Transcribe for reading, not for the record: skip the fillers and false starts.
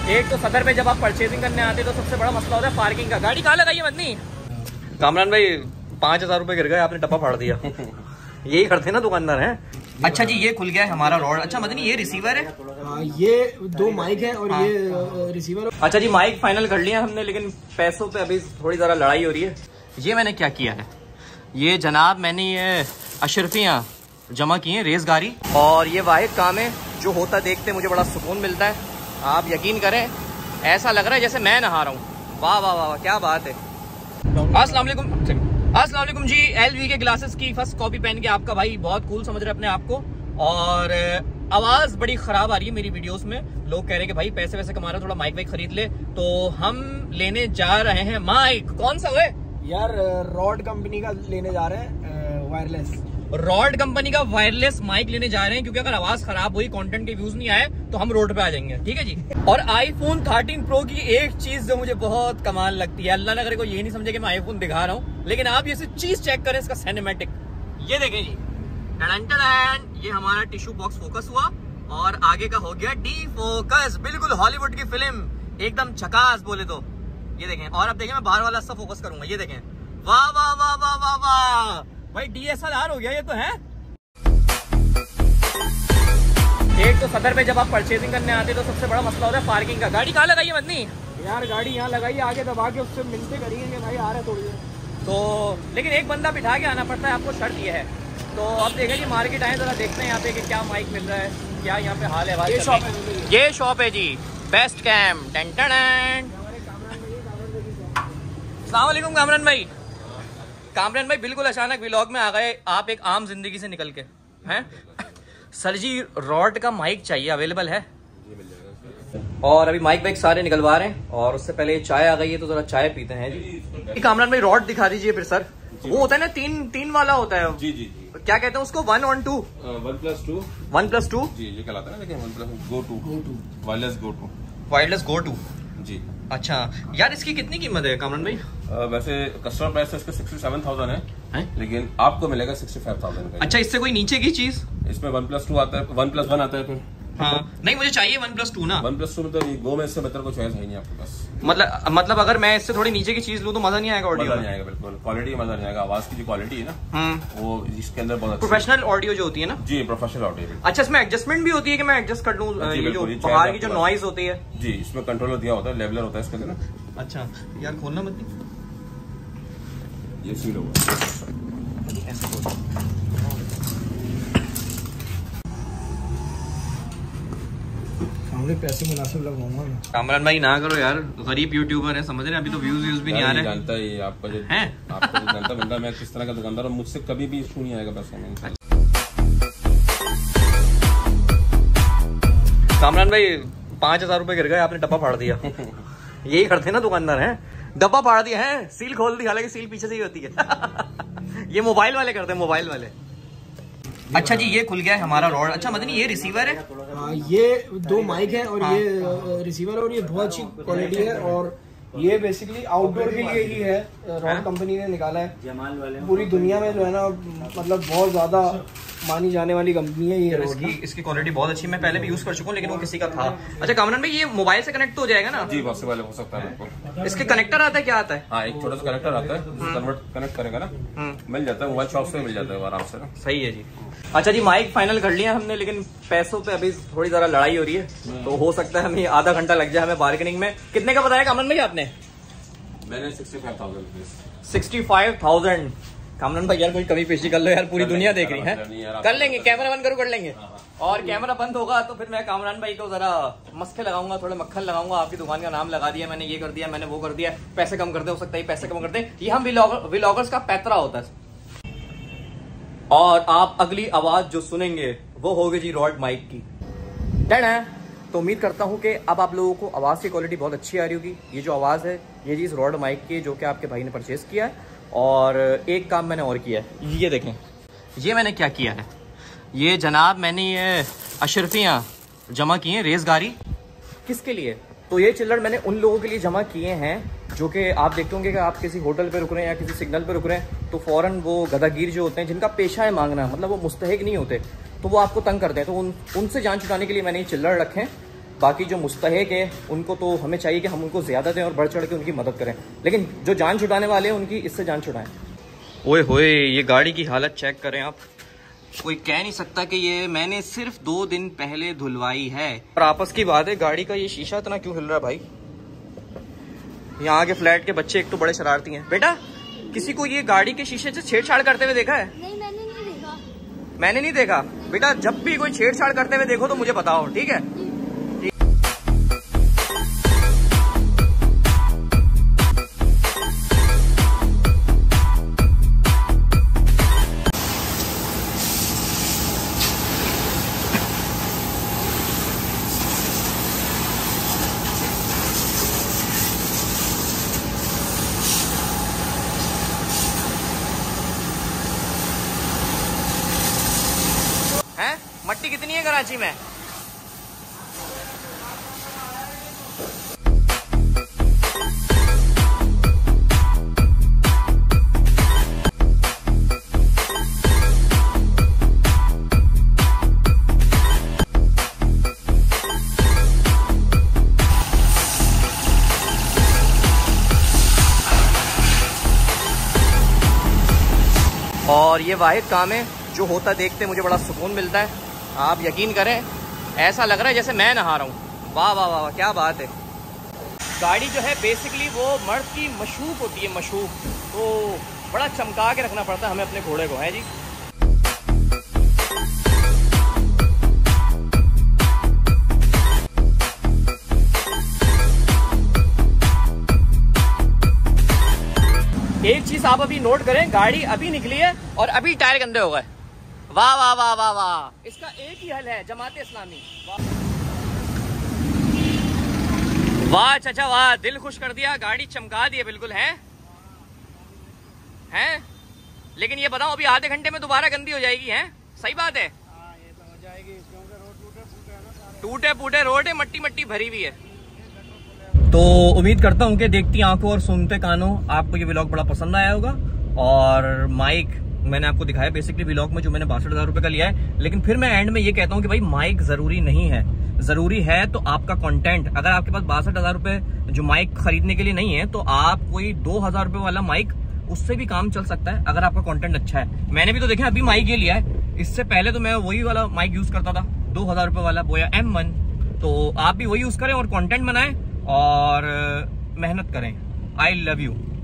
एक तो सदर पे जब आप परचेजिंग करने आते तो सबसे बड़ा मसला होता है पार्किंग का। गाड़ी कहाँ लगाई है बंदी? कामरान भाई 5,000 रुपए गिर गए, आपने टप्पा फाड़ दिया। यही करते ना दुकानदार हैं। अच्छा जी, ये खुल गया है हमारा रॉड। अच्छा मदनी, ये रिसीवर है? ये 2 माइक है और ये रिसीवर। अच्छा जी, माइक फाइनल कर लिया हमने, लेकिन पैसों पे अभी थोड़ी ज़रा लड़ाई हो रही है। ये मैंने क्या किया है, ये जनाब मैंने ये अशरफियाँ जमा की हैं रेज़गारी, और ये वाहिद काम है जो होता देखते मुझे बड़ा सुकून मिलता है। आप यकीन करें, ऐसा लग रहा है जैसे मैं नहा रहा हूँ। वाह वाह वाह, क्या बात है। अस्सलाम वालेकुम जी। LV के ग्लासेस की फर्स्ट कॉपी पहन के आपका भाई बहुत कूल समझ रहे अपने आप को, और आवाज़ बड़ी ख़राब आ रही है मेरी वीडियोस में। लोग कह रहे हैं कि भाई पैसे वैसे कमा रहे, थोड़ा माइक वाइक खरीद ले। तो हम लेने जा रहे हैं माइक। कौन सा हुए यार? रॉड कंपनी का लेने जा रहे हैं, वायरलेस। रॉड कंपनी का वायरलेस माइक लेने जा रहे हैं, क्योंकि अगर आवाज खराब हुई, कंटेंट के व्यूज नहीं आए, तो हम रोड पे आ जाएंगे। ठीक है जी। और iPhone 13 Pro की एक चीज जो मुझे बहुत कमाल लगती है, अल्लाह ना करे कोई ये नहीं समझे कि मैं iPhone दिखा रहा हूँ, लेकिन आप ये चीज चेक करें, इसका सिनेमैटिक। ये देखें जी, ये हमारा टिश्यू बॉक्स फोकस हुआ और आगे का हो गया डी फोकस। बिल्कुल हॉलीवुड की फिल्म, एकदम झकास बोले तो। ये देखें, और अब देखें मैं बाहर वाला सब फोकस करूंगा। ये देखें, वाह वाह वाह वाह वाह वाह भाई, DSLR हो गया ये तो है। एक तो सदर पे जब आप परचेजिंग करने आते तो सबसे बड़ा मसला होता है पार्किंग का। गाड़ी कहाँ लगाई है बंदी? यार गाड़ी यहाँ लगाई, आगे दबा के उससे मिलते करेंगे कि भाई आ रहे थोड़ी देर तो, लेकिन एक बंदा बिठा के आना पड़ता है, आपको शर्त ये है। तो अब देखें जी, मार्केट आए जरा देखते हैं यहाँ पे कि क्या माइक मिल रहा है, क्या यहाँ पे हाल है। ये शॉप है जी, बेस्ट कैम। अस्सलाम वालेकुम कामरान भाई। कामरान भाई बिल्कुल अचानक व्लॉग में आ गए आप, एक आम जिंदगी से निकल के हैं। सर जी, रॉड का माइक चाहिए, अवेलेबल है? और अभी माइक वाइक सारे निकलवा रहे हैं, और उससे पहले चाय आ गई है तो जरा चाय पीते हैं जी। कामरान भाई रॉड दिखा दीजिए फिर सर। वो होता है ना तीन वाला होता है। जी जी। क्या कहते हैं उसको, 1 और 2? 1+2। 1+2 जी, ये कहलाता है ना, लेकिन 1+ Go to wireless Go to जी। अच्छा यार, इसकी कितनी कीमत है कामरान भाई? वैसे कस्टमर प्राइस इसका 67,000 है, लेकिन आपको मिलेगा 65,000 का। अच्छा, इससे कोई नीचे की चीज? इसमें 1+2 आता है, 1+1 आता है फिर। हाँ नहीं, मुझे चाहिए 1+2 ना। 1+2 में तो Go में इससे बेहतर कोई चॉइस है नहीं आपके पास। मतलब अगर मैं इससे थोड़ी नीचे की चीज लूँ तो मजा नहीं आएगा ऑडियो? मजा नहीं आएगा, बिल्कुल क्वालिटी मजा नहीं आएगा। आवाज की जो क्वालिटी है ना, वो इसके अंदर बहुत प्रोफेशनल ऑडियो जो होती है ना। जी, प्रोफेशनल ऑडियो। अच्छा, इसमें एडजस्टमेंट भी होती है कि मैं एडजस्ट कर लूँ जो बाहर की जो नॉइज होती है? जी, इसमें कंट्रोलर दिया होता है, लेवलर होता है इसके अंदर ना। अच्छा यार, खोलना मत नहीं, ये सील होगा पैसे मुनासिब लगाऊंगा मैं। कामरान भाई ना करो यार, गरीब यूट्यूबर है, समझ रहे हैं, अभी तो व्यूज भी नहीं आ रहे। जानता है आपका जो है, आपका जो जानता बंदा मैं किस तरह का दुकानदार, मुझसे कभी भी इशू नहीं आएगा पैसों में। कामरान भाई 5,000 रुपए गिर गए, आपने डब्बा फाड़ दिया। यही करते ना दुकानदार हैं, डब्बा फाड़ दिया है, सील खोल दी, हालांकि सील पीछे से ही होती है। ये मोबाइल वाले करते हैं, मोबाइल वाले। अच्छा जी, ये खुल गया है हमारा रॉड। अच्छा मदनी, ये रिसीवर है? ये 2 माइक है और ये रिसीवर है, और ये बहुत अच्छी क्वालिटी है, और ये बेसिकली आउटडोर के लिए ही है। रॉड कंपनी ने निकाला है, पूरी दुनिया में जो है ना, मतलब बहुत ज्यादा मानी जाने वाली कंपनी है ये। इसकी क्वालिटी बहुत अच्छी, मैं पहले भी यूज कर चुका हूँ, लेकिन वो किसी का था। अच्छा कामरान भाई, ये मोबाइल से कनेक्ट हो जाएगा ना? जी, पॉसिबल हो सकता है बिल्कुल। इसके कनेक्टर आता है, क्या आता है? हाँ, एक छोटा सा कनेक्टर आता है, कनेक्ट करेगा ना, मिल जाता है, मोबाइल शॉप से मिल जाता है आराम से ना। सही है जी। अच्छा जी, माइक फाइनल कर लिया हमने, लेकिन पैसों पे अभी थोड़ी जरा लड़ाई हो रही है, तो हो सकता है हमें आधा घंटा लग जाए हमें बार्गेनिंग में। कितने का बताया कामरान भाई आपने? मैंने 65,000। 65,000। कामरान भाई यार, कोई कमी पेशी कर लो यार, पूरी दुनिया देख रही है। कर लेंगे, कैमरा बंद करो, कर लेंगे। और कैमरा बंद होगा तो फिर मैं कामरान भाई को जरा मस्के लगाऊंगा, थोड़े मक्खन लगाऊंगा। आपकी दुकान का नाम लगा दिया मैंने, ये कर दिया मैंने, वो कर दिया, पैसे कम करते, हो सकता है पैसे कम करते। ये हम व्लॉगर्स का पैतरा होता है। और आप अगली आवाज जो सुनेंगे वो होगी जी रॉड माइक की। तो उम्मीद करता हूं कि अब आप लोगों को आवाज़ की क्वालिटी बहुत अच्छी आ रही होगी। ये जो आवाज़ है, ये चीज़ रॉड माइक की है, जो कि आपके भाई ने परचेज़ किया है। और एक काम मैंने और किया है, ये देखें, ये मैंने क्या किया है, ये जनाब मैंने ये अशरफियाँ जमा की हैं रेज़गारी। किसके लिए? तो ये चिल्लर मैंने उन लोगों के लिए जमा किए हैं जो कि आप देखते होंगे कि आप किसी होटल पे रुक रहे हैं या किसी सिग्नल पे रुक रहे हैं, तो फ़ौरन वो गदागीर जो होते हैं, जिनका पेशा है मांगना, मतलब वो मुस्तहिक नहीं होते, तो वो आपको तंग करते हैं। तो उनसे जान छुड़ाने के लिए मैंने ये चिल्लर रखे हैं। बाकी जो मुस्तहिक है उनको तो हमें चाहिए कि हम उनको ज़्यादा दें और बढ़ चढ़ के उनकी मदद करें, लेकिन जो जान छुड़ाने वाले हैं उनकी इससे जान छुड़ाएं। ओए होए, ये गाड़ी की हालत चेक करें आप। कोई कह नहीं सकता कि ये मैंने सिर्फ 2 दिन पहले धुलवाई है। और आपस की बात है, गाड़ी का ये शीशा इतना क्यों हिल रहा है भाई? यहाँ के फ्लैट के बच्चे एक तो बड़े शरारती हैं। बेटा, किसी को ये गाड़ी के शीशे से छेड़छाड़ करते हुए देखा है? नहीं, मैंने नहीं देखा। मैंने नहीं देखा। बेटा, जब भी कोई छेड़छाड़ करते हुए देखो तो मुझे बताओ, ठीक है? हैं? मट्टी कितनी है कराची में? और ये वाहिद काम है जो होता देखते मुझे बड़ा सुकून मिलता है। आप यकीन करें, ऐसा लग रहा है जैसे मैं नहा रहा हूँ। वाह वाह वाह, क्या बात है। गाड़ी जो है बेसिकली वो मर्द की मशूक होती है, मशूक, तो बड़ा चमका के रखना पड़ता है हमें अपने घोड़े को, है जी। एक चीज आप अभी नोट करें, गाड़ी अभी निकली है और अभी टायर गंदे हो गए। वाह वाह वाह वाह वाह, इसका एक ही हल है, जमात इस्लामी। वाह चाचा वाह, दिल खुश कर दिया, गाड़ी चमका दी है बिल्कुल। है लेकिन ये बताओ, अभी आधे घंटे में दोबारा गंदी हो जाएगी? है सही बात है? ये तो हो जाएगी, क्योंकि रोड टूटे फूटे रोड है, मट्टी मट्टी भरी हुई है। तो उम्मीद करता हूँ कि देखती आंखों और सुनते कानों आपको ये व्लॉग बड़ा पसंद आया होगा। और माइक मैंने आपको दिखाया बेसिकली व्लॉग में, जो मैंने 62,000 रुपए का लिया है। लेकिन फिर मैं एंड में ये कहता हूँ कि भाई माइक जरूरी नहीं है, जरूरी है तो आपका कंटेंट। अगर आपके पास 62,000 रुपए जो माइक खरीदने के लिए नहीं है, तो आप कोई 2,000 रुपए वाला माइक, उससे भी काम चल सकता है अगर आपका कंटेंट अच्छा है। मैंने भी तो देखा अभी माइक ये लिया है, इससे पहले तो मैं वही वाला माइक यूज करता था, 2,000 रुपए वाला बोया M1। तो आप भी वही यूज करें और कंटेंट बनाएं और मेहनत करें। I love you.